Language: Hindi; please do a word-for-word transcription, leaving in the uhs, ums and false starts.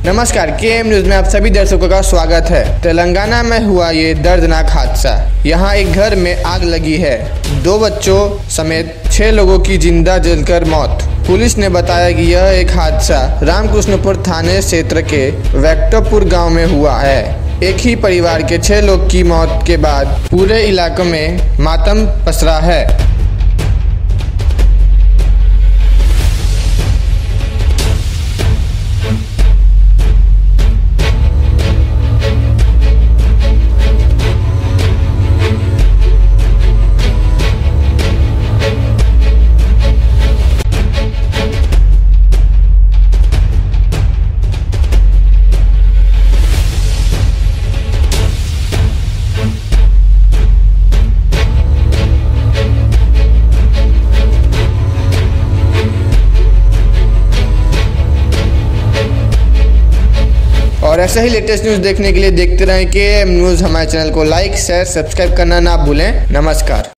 नमस्कार, के एम न्यूज में आप सभी दर्शकों का स्वागत है। तेलंगाना में हुआ ये दर्दनाक हादसा। यहाँ एक घर में आग लगी है। दो बच्चों समेत छह लोगों की जिंदा जलकर मौत। पुलिस ने बताया कि यह एक हादसा रामकृष्णपुर थाने क्षेत्र के वेक्टरपुर गांव में हुआ है। एक ही परिवार के छह लोग की मौत के बाद पूरे इलाके में मातम पसरा है। और ऐसा ही लेटेस्ट न्यूज़ देखने के लिए देखते रहें के एम न्यूज़। हमारे चैनल को लाइक शेयर सब्सक्राइब करना ना भूलें। नमस्कार।